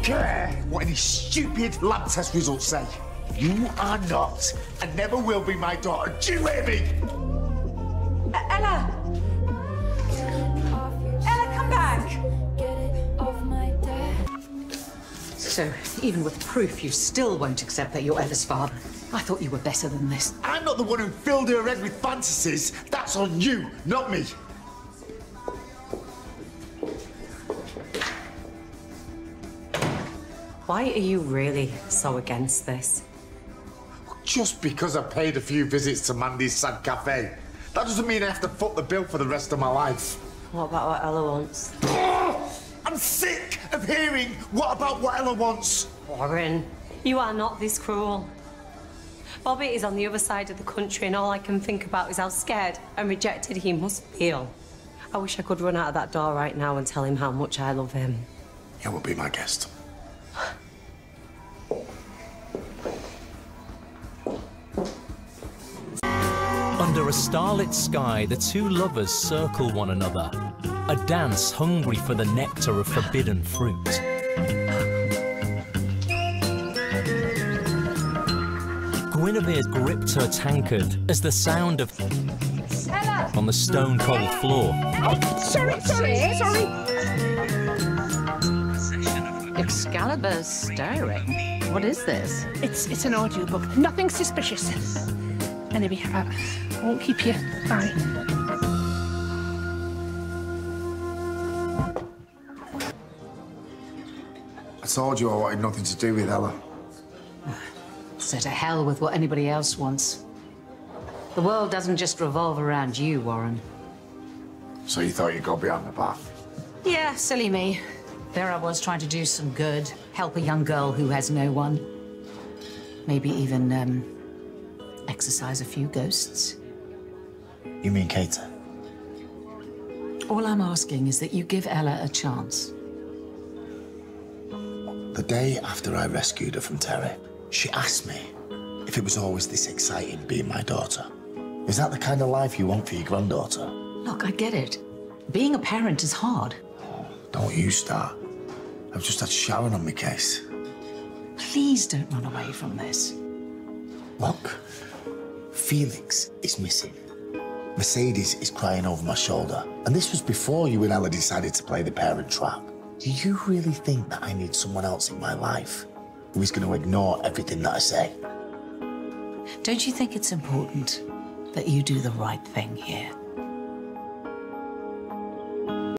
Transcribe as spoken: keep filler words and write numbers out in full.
care what any stupid lab test results say. You are not and never will be my daughter. Do you hear me? Uh, Ella! Ella, come back! So, even with proof, you still won't accept that you're Ella's father. I thought you were better than this. I'm not the one who filled her head with fantasies. That's on you, not me. Why are you really so against this? Just because I paid a few visits to Mandy's Sad Cafe. That doesn't mean I have to foot the bill for the rest of my life. What about what Ella wants? I'm sick of hearing what about what Ella wants. Warren, you are not this cruel. Bobby is on the other side of the country and all I can think about is how scared and rejected he must feel. I wish I could run out of that door right now and tell him how much I love him. You will be my guest. Under a starlit sky, the two lovers circle one another, a dance hungry for the nectar of forbidden fruit. Guinevere gripped her tankard as the sound of Ella! on the stone-cold floor. Oh, sorry, sorry, sorry. Excalibur stirring. What is this? It's it's an audiobook. Nothing suspicious. Anyway, I won't keep you. Bye. I told you I wanted nothing to do with Ella. So to hell with what anybody else wants. The world doesn't just revolve around you, Warren. So you thought you'd go beyond the path? Yeah, silly me. There I was trying to do some good, help a young girl who has no one. Maybe even, um, exorcise a few ghosts. You mean Kater? All I'm asking is that you give Ella a chance. The day after I rescued her from Terry, she asked me if it was always this exciting being my daughter. Is that the kind of life you want for your granddaughter? Look, I get it. Being a parent is hard. Oh, don't you start. I've just had Sharon on my case. Please don't run away from this. Look, Felix is missing. Mercedes is crying over my shoulder. And this was before you and Ella decided to play the parent trap. Do you really think that I need someone else in my life who is going to ignore everything that I say? Don't you think it's important that you do the right thing here?